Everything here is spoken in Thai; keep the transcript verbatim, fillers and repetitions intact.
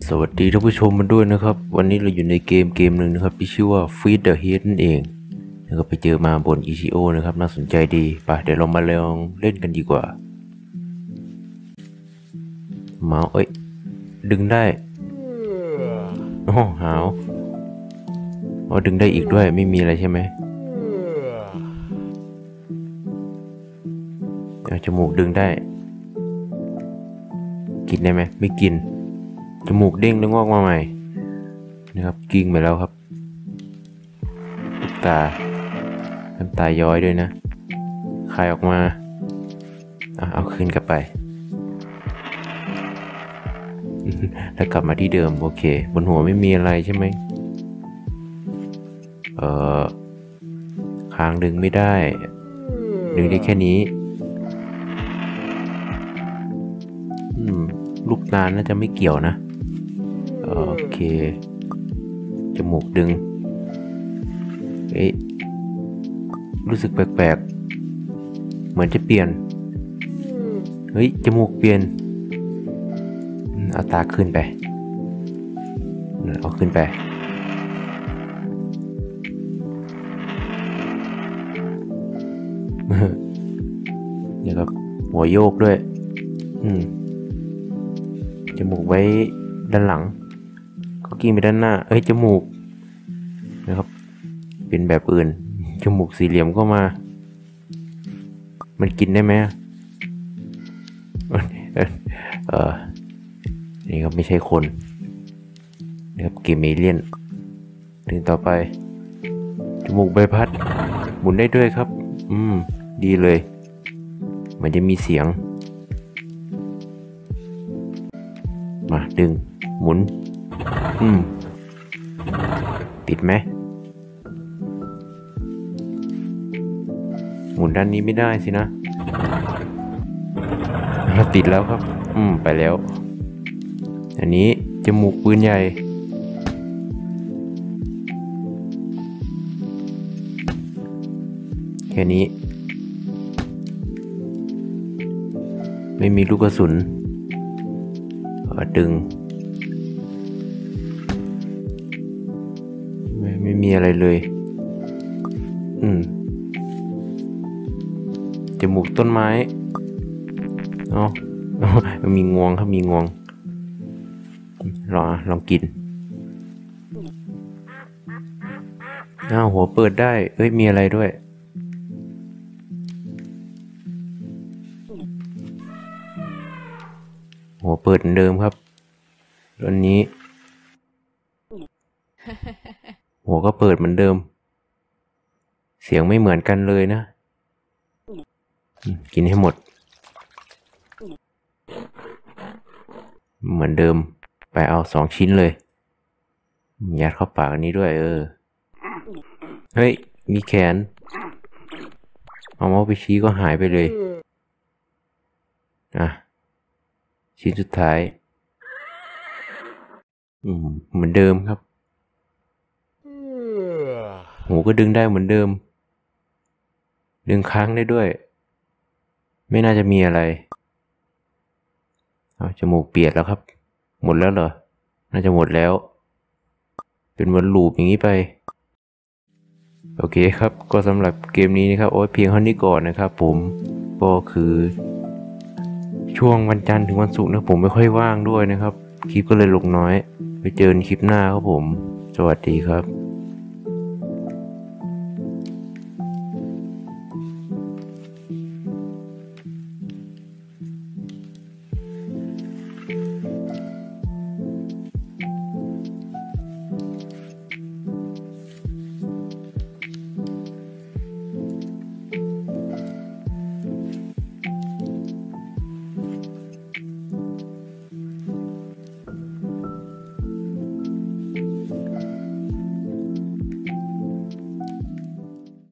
สวัสดีท่านผู้ชมมาด้วยนะครับวันนี้เราอยู่ในเกมเกมหนึ่งนะครับที่ชื่อว่า Feed the Head นั่นเองแล้วก็ไปเจอมาบน อี ซี โอ นะครับน่าสนใจดีไปเดี๋ยวเรามาลองเล่นกันดีกว่าเมาส์เอ้ยดึงได้โอ้หาวอ๋อดึงได้อีกด้วยไม่มีอะไรใช่ไหมจมูกดึงได้กินได้ไหมไม่กินจมูกเด้งแล้วงอกมาใหม่นะครับกิ้งไปแล้วครับลูกตาน้ำตาย้อยด้วยนะคายออกมาเอาคืนกลับไป แล้วกลับมาที่เดิมโอเคบนหัวไม่มีอะไรใช่ไหมเอ่อคางดึงไม่ได้ดึงได้แค่นี้อืมลูกตาน่าจะไม่เกี่ยวนะโอเคจมูกดึงเอ๊ะรู้สึกแปลกๆเหมือนจะเปลี่ยนเฮ้ยจมูกเปลี่ยนเอาตาขึ้นไปเอาขึ้นไปเดี๋ยวครับหัวโยกด้วยอืมจมูกไว้ด้านหลังก็กิ้งไปด้านหน้าเอ้ยจมูกนะครับเป็นแบบอื่นจมูกสี่เหลี่ยมก็มามันกินได้ไหมเออนี่ครับไม่ใช่คนนะครับเกมเอเลี่ยนถึงต่อไปจมูกใบพัดหมุนได้ด้วยครับอืมดีเลยมันจะมีเสียงมาดึงหมุนอืมติดไหมหมุนด้านนี้ไม่ได้สินะติดแล้วครับอืมไปแล้วอันนี้จมูกปืนใหญ่แค่นี้ไม่มีลูกกระสุนดึงไม่ไม่มีอะไรเลยอืมจมูกต้นไม้อ๋อมีงวงครับมีงวงลองลองกินอ้าวหัวเปิดได้เอ้ยมีอะไรด้วยหัวเปิดเหมือนเดิมครับตอนนี้หัวก็เปิดเหมือนเดิมเสียงไม่เหมือนกันเลยนะกินให้หมดเหมือนเดิมไปเอาสองชิ้นเลยยัดเข้าปากอันนี้ด้วยเออเฮ้ยมีแขนเอาเมาส์ไปชี้ก็หายไปเลยอ่ะชิ้นสุดท้ายอืมเหมือนเดิมครับหูก็ดึงได้เหมือนเดิมดึงค้างได้ด้วยไม่น่าจะมีอะไรเอาจมูกเปียกแล้วครับหมดแล้วเหรอน่าจะหมดแล้วเป็นวนลูปอย่างนี้ไปโอเคครับก็สำหรับเกมนี้นะครับโอ้ยเพียงเท่านี้ก่อนนะครับผมก็คือช่วงวันจันทร์ถึงวันศุกร์นะผมไม่ค่อยว่างด้วยนะครับคลิปก็เลยลงน้อยไปเจอกันคลิปหน้าครับผมสวัสดีครับ